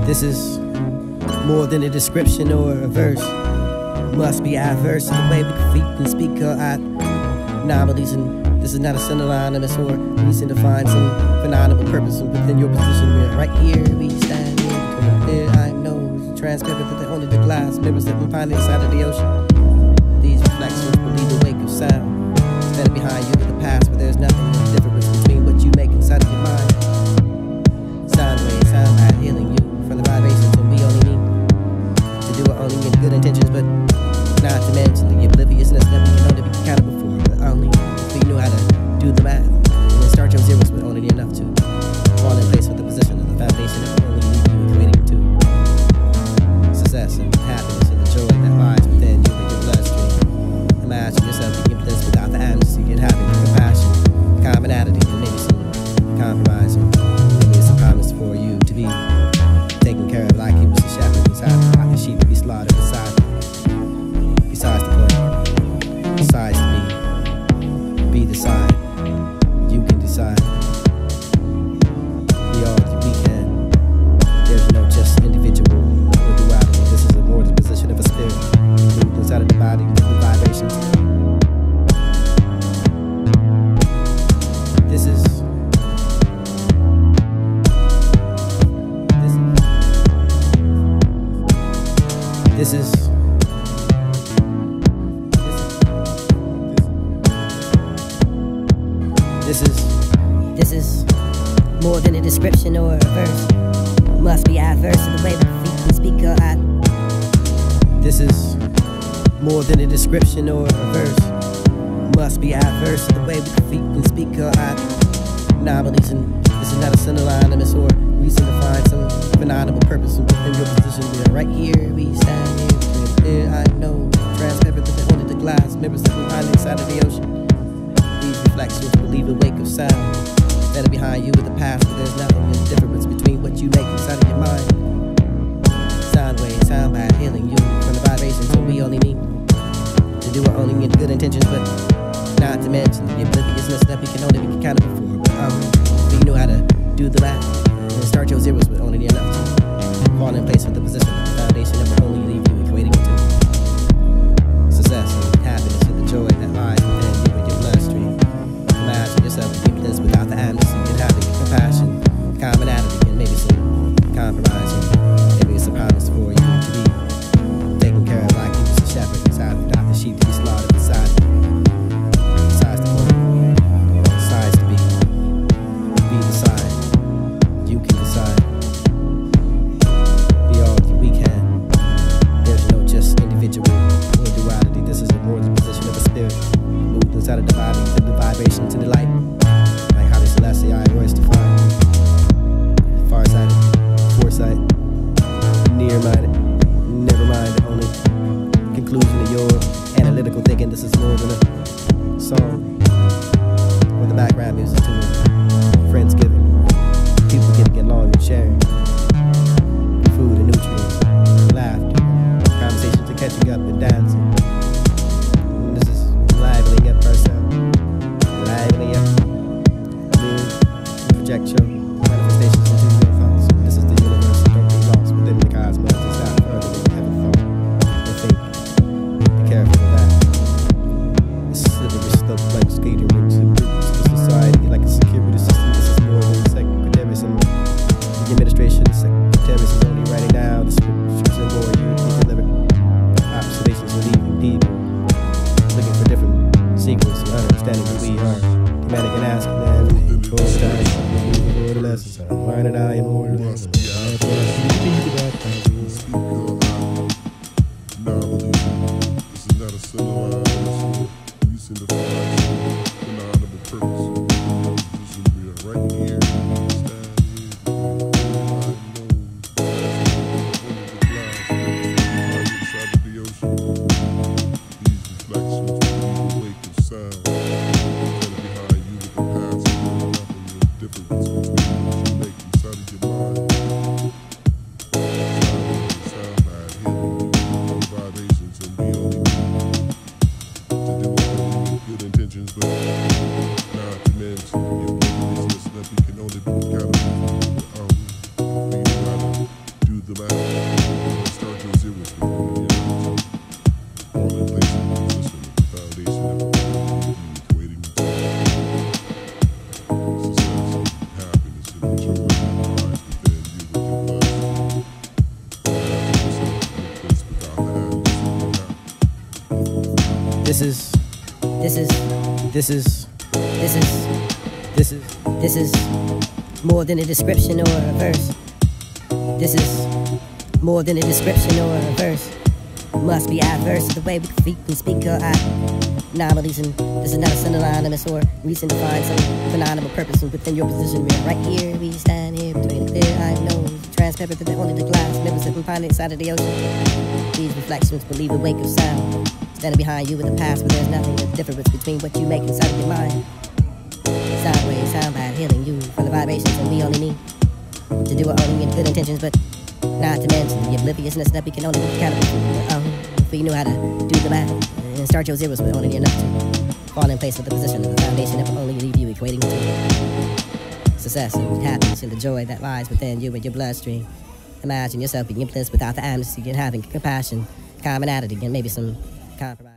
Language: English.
This is more than a description or a verse. Must be adverse to the way we can speak our anomalies, and this is not a synonymous or reason to find some phenomenal purpose within your position. We're right here, we stand here, clear I know, transparent that only the glass mirrors that we find inside of the ocean. These reflections will leave a wake of sound, standing behind you with the past, but there's nothing difference between what you make inside of your mind. Sound waves, sound at healing you from the vibrations, and we only need to do it only in good intentions, but not to mention the obliviousness that we know to be accountable for, but only if we knew how to do the math and then start your zeros with only enough to fall in place with the position of the foundation that will only lead you equating to success and happiness and the joy that lies within you and your bloodstream. Imagine yourself being bliss without the amnesty and having compassion, commonality, and maybe some compromise. Maybe it's a promise for you to be taken care of like he was a shepherd inside the sheep to be slaughtered beside him. Besides the point, besides to be the sign, you can decide. Be all that we can. There's no just individual or duality. This is a more the position of a spirit, moved inside of the body, the vibrations. This is This is more than a description or a verse. Must be adverse to the way we can speak our This is more than a description or a verse. Must be adverse to the way we can speak our anomalies, and this is not a synonymous or reason to find some phenomenal purpose within your position. We're right here, we stand here, clear I know, transparent that only the glass mirrors that we find inside of the ocean. These reflections will leave a wake of sound, standing behind you with the past, but there's nothing in the difference between what you make inside of your mind. Sound waves, sound by healing you from the vibrations, and we only need to do it only in good intentions, but not to mention the obliviousness that we can only be accountable for. But if you know how to do the math and then start your zeros with only enough to fall in place with the position of the foundation that will only leave you equating to success and happiness and the joy that lies within you and your bloodstream. Imagine yourself being bliss without the amnesty and having compassion, commonality, and maybe some compromising. Maybe it's a promise for you to be taken care of like he was a shepherd inside without the sheep to be slaughtered beside him. Besides the point, besides to be the sign, you can decide. Be all that we can. There's no just individual or duality. This is a more the position of a spirit, moved inside of the body, through the vibration to the light. Like how the Celestia I Royce defined. Farsighted, foresight, near-minded, never-minded, only conclusion of your analytical thinking. This is more than a song with the background music to it. Friendsgiving, people getting along and sharing food and nutrients, laughter, conversations and catching up and dancing. And this is livening up ourselves, livening up, project your manifestations into your thoughts. This is the universe, don't be lost within the cosmos. It's not further than you ever thought or think. Be careful of that. This is slippery slope like skating rinks and brutes. The society like a security system. This is more than secretaries and the administration. The secretaries is only writing down the scriptures and more you be delivered. Observations are leaving people looking for different sequels and understanding who we are. Demanding and asking them for the time, for the lessons. Learning I am more than lessons. This is not a civilized reason to find an honorable purpose. We are right here, stand here. Inside of the ocean. These reflections will leave a wake of sound. Standing behind you with the past, and nothing difference between what you make inside of your mind. This is more than a description or a verse. This is more than a description or a verse. Must be adverse to the way we speak and speak our anomalies, and this is not a synonymous or recent to find some phenomenal purpose within your position. We're right here, we stand here between the clear eye nose, transparent that only the glass never sit and find inside of the ocean. These reflections believe the wake of sound, standing behind you in the past, but there's nothing of difference between what you make inside of your mind. Sound waves, sound bad, healing you from the vibrations that we only need to do it only in good intentions, but not to mention the obliviousness that we can only be accountable for. If we knew how to do the math and start your zeros with only enough to fall in place with the position of the foundation that will only leave you equating to success and happiness and the joy that lies within you and your bloodstream. Imagine yourself being bliss without the amnesty and having compassion, commonality, and maybe some compromise.